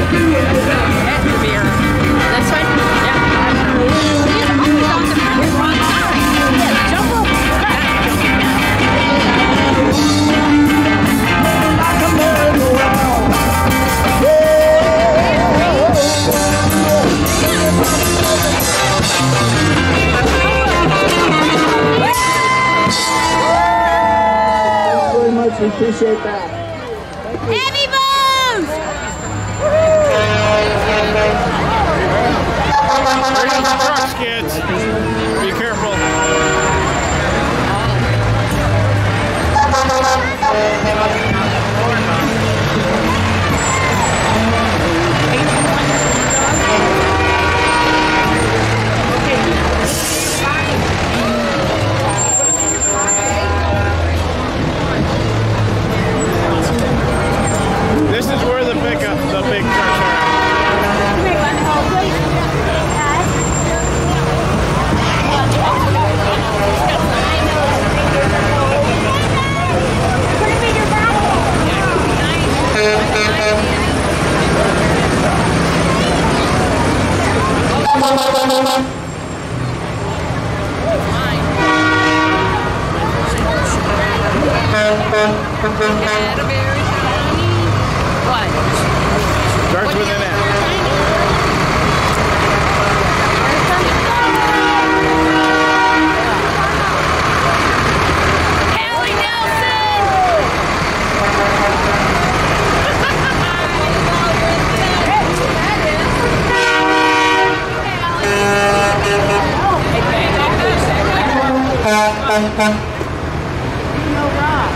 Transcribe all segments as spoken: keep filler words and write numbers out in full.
We appreciate that. Heavy boost! Bring the trucks, kids. Be careful. This is where the pickup, the big trucks are. Starts with an F. Hallie Nelson! No rock.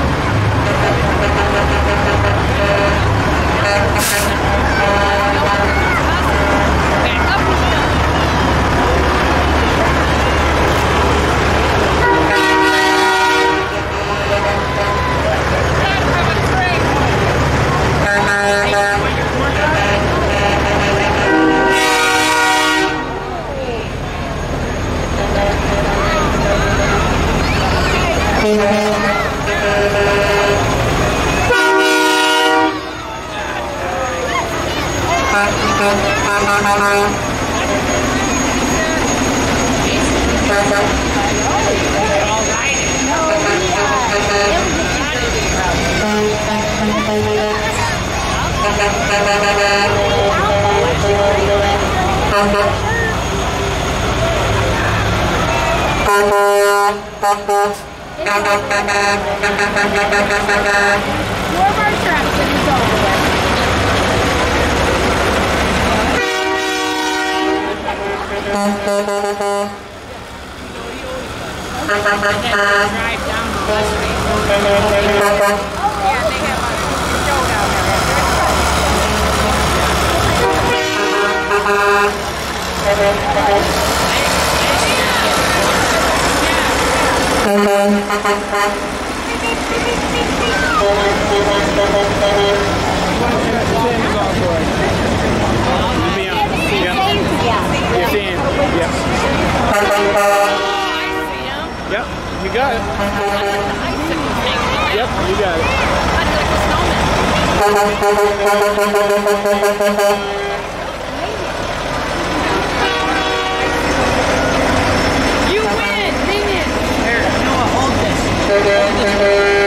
Four more tracks and it's over. Drive down the bus street. Yeah, they have a show down Yep, you got it. Yep, you got it. You win! Dang it! Here, Noah, hold this.